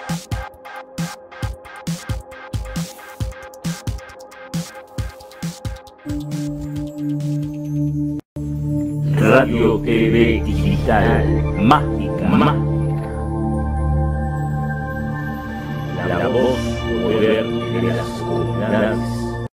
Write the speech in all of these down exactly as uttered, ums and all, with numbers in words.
Radio T V Digital, mágica, mágica. La voz poder de las comunidades.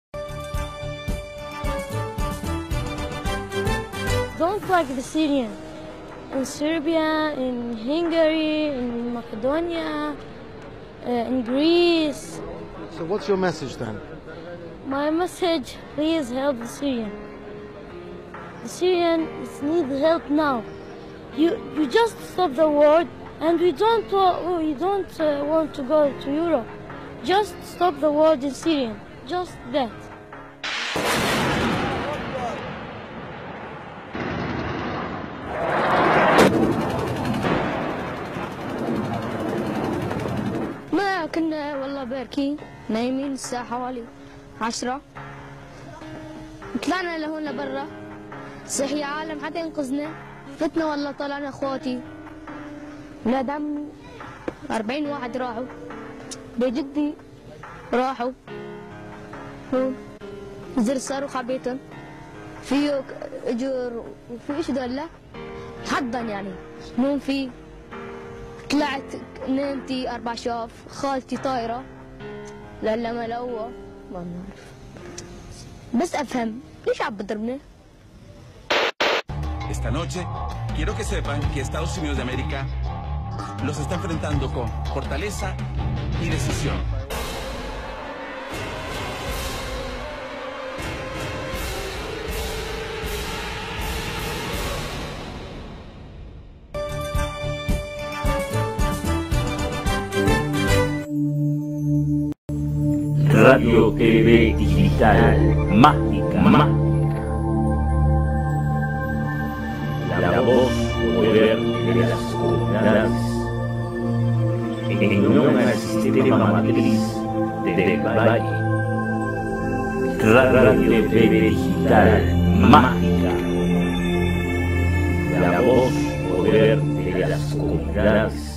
Don't like the Syrian. In Serbia, in Hungary, in Macedonia, uh, in Greece. So what's your message then? My message, please help the Syrian. The Syrians need help now. You you just stop the war, and we don't uh, we don't uh, want to go to Europe. Just stop the war in Syria. Just that. ما كنا والله باركين نايمين الساعة حوالي عشرة. طلعنا لهون لبرا، صحي عالم حتى ينقذنا. فتنا والله طلعنا اخواتي ولاد عمي أربعين واحد راحوا، بجدي راحوا هون نزل الصاروخ على بيتهم. فيه اجر وفي ايش دولة حضن يعني نوم فيه. طلعت نمتي اربع شاف، خالتي طايرة لهلا ملوة ما بنعرف. بس افهم ليش عم بضربنا؟ Esta noche, quiero que sepan que Estados Unidos de América los está enfrentando con fortaleza y decisión. Radio T V Digital, mágica, mágica. La voz poder de las comunidades. En unión al sistema matriz del Valle. Radio T V Digital, mágica. La voz poder de las comunidades.